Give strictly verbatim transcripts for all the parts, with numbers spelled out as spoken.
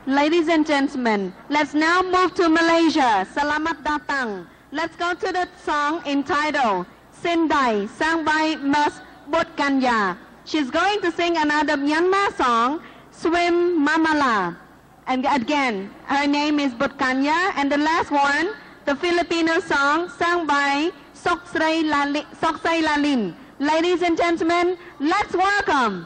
Ladies and gentlemen, let's now move to Malaysia. Selamat datang. Let's go to the song entitled Sindai, sung by Ms. Butkanya. She's going to sing another Myanmar song, Swim Mamala. And again, her name is Butkanya. And the last one, the Filipino song sung by Soksay Lalin. Soksay Lalin. Ladies and gentlemen, let's welcome.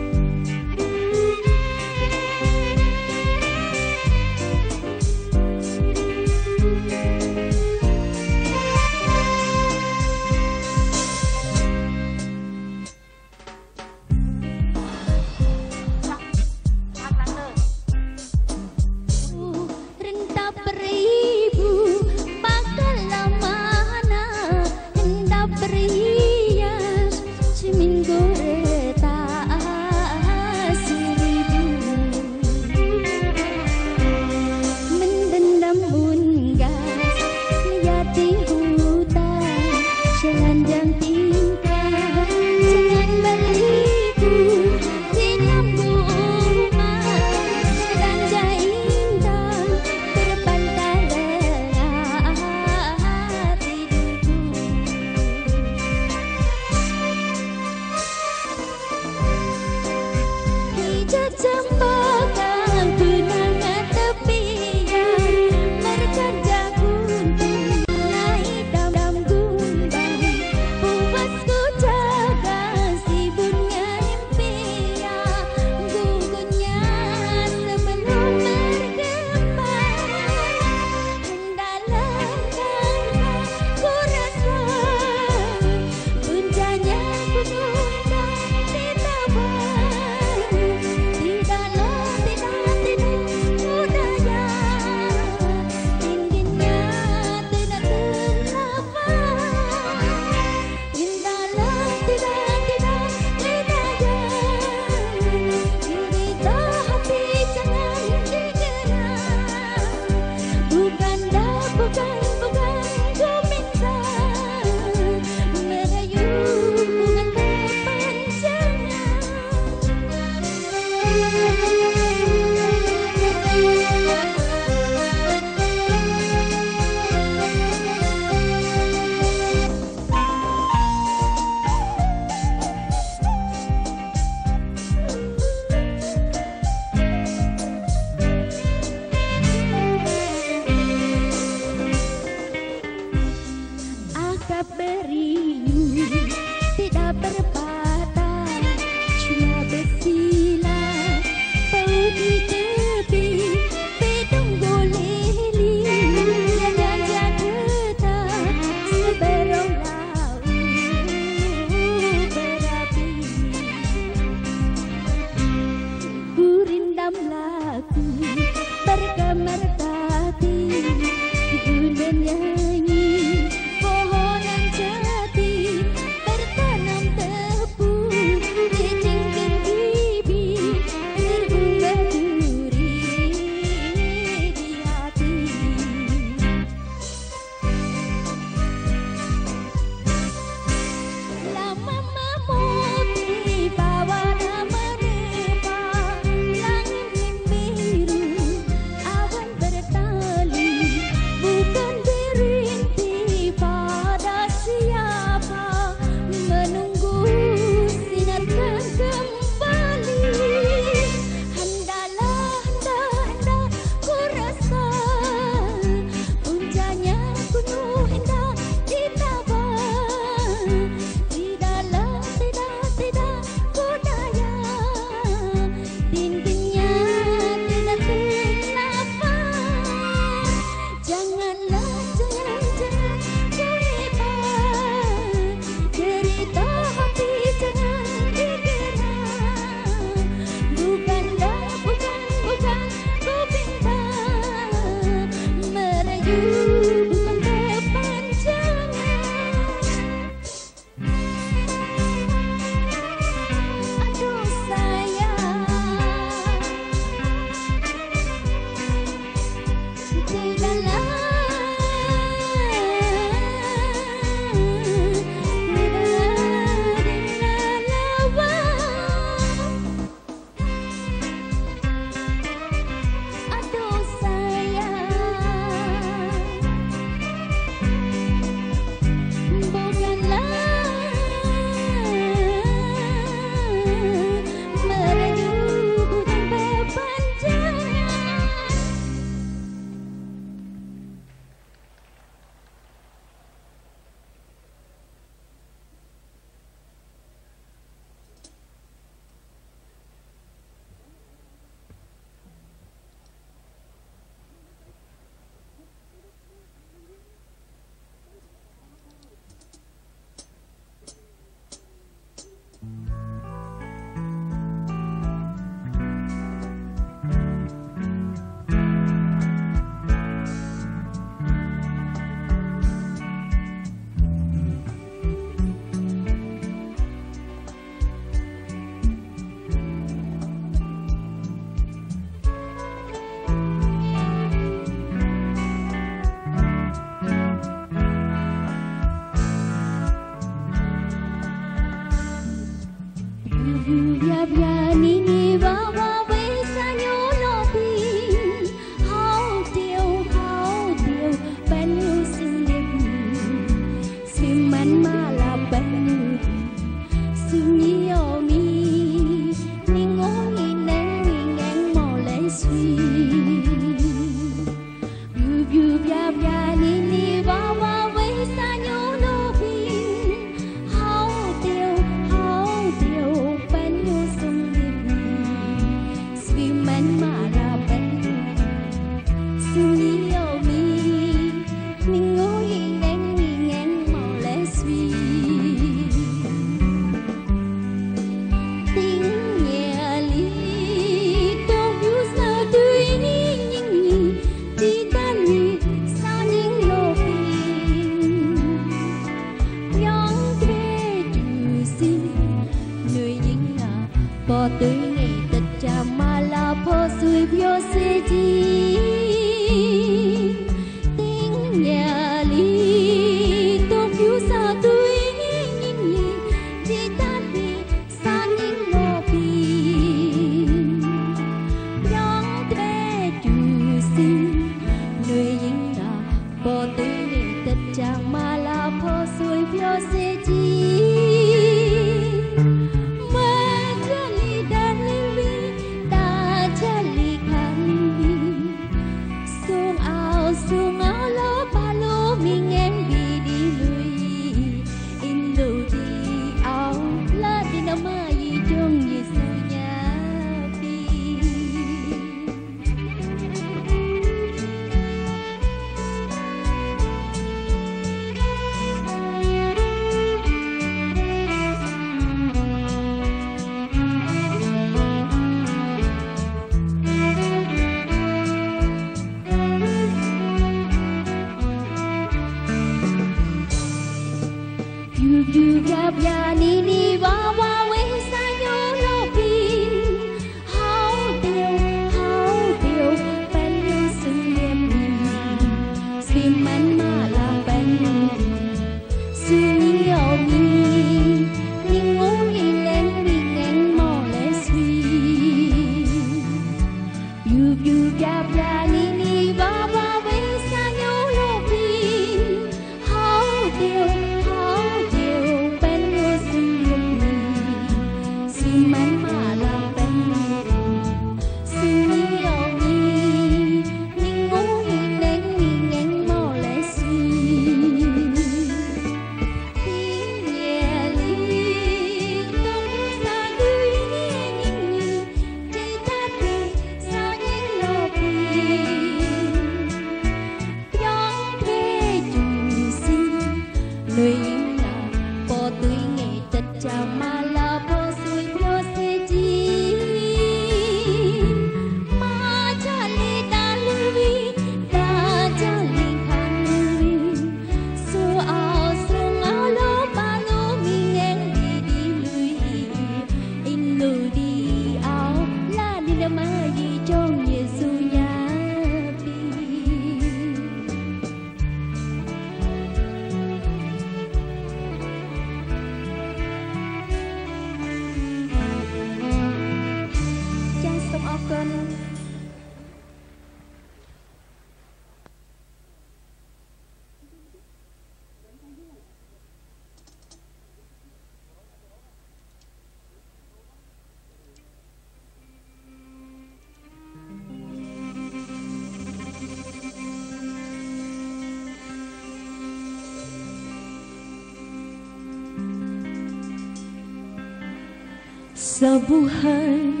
Sabuhan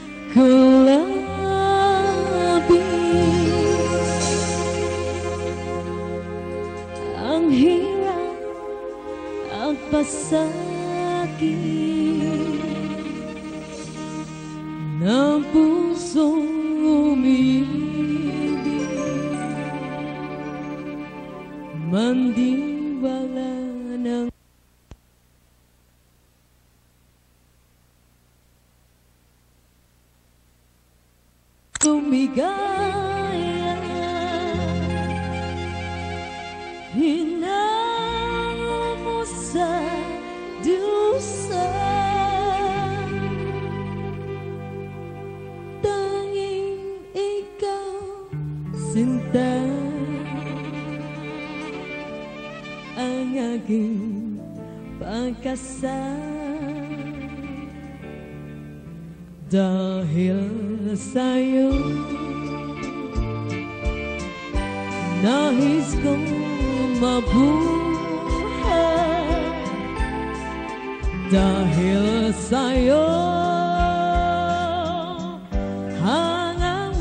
kelabi ang hirap at pasakit ng pusong umibig, mandiwala ng tumigaya, hinango mo sa dusa sinta ang aking pagkasal dahil sa'yo. Nais kong mabuhay dahil sa'yo. Hanggang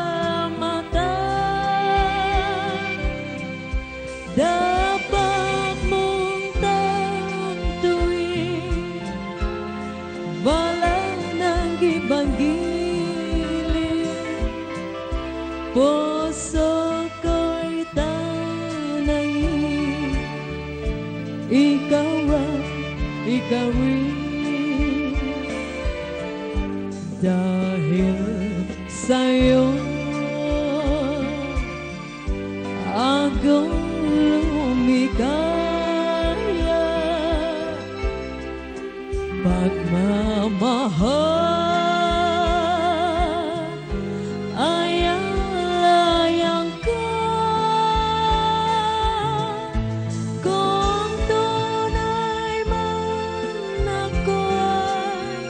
mamatay, dapat mong tantuin, wala nang ibang gilid. Puso ko'y tanangin, ikaw ang ikaw rin. Dahil sa'yo akong lumikaya, pagmamahal ay alayang ko. Kung tunay man ako'y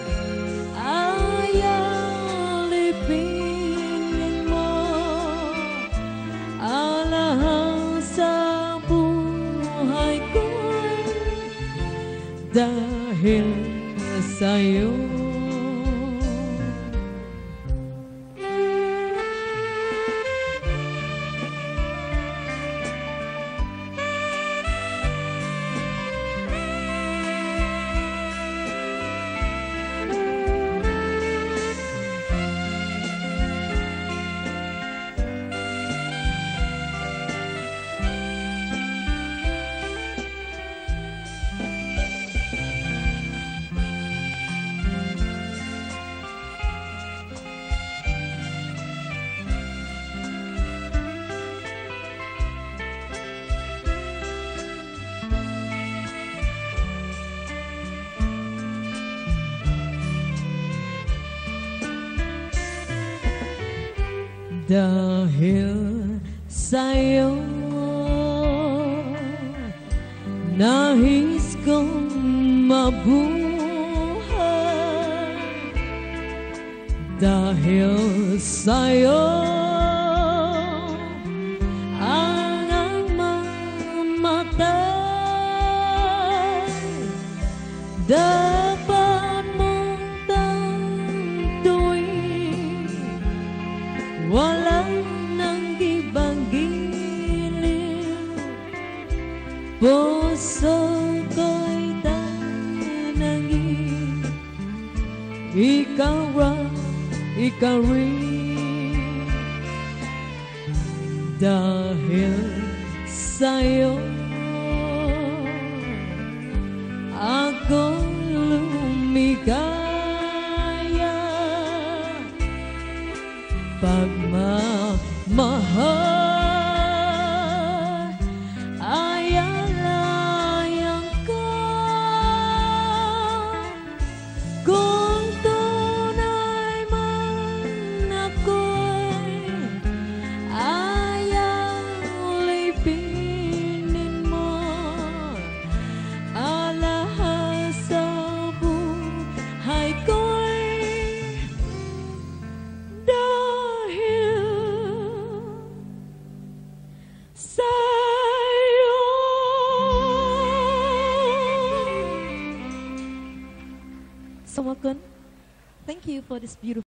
ayaw lipingin mo, alahang sa buhay ko'y dahil sa'yo. Dahil sa'yo nais kong mabuhay, dahil sa'yo hanggang mamatay, dapat mong tantuin, walang nang ibang giliw. Puso ko'y tanangin, ikaw ang ikaw rin. Dahil sa'yo akong lumikaya, pagmamahal ay alayang ko. Kung tunay man ako'y ayaw lipinin mo, alahas sa buhay ko'y sa'yo. So, Wakun, thank you for this beautiful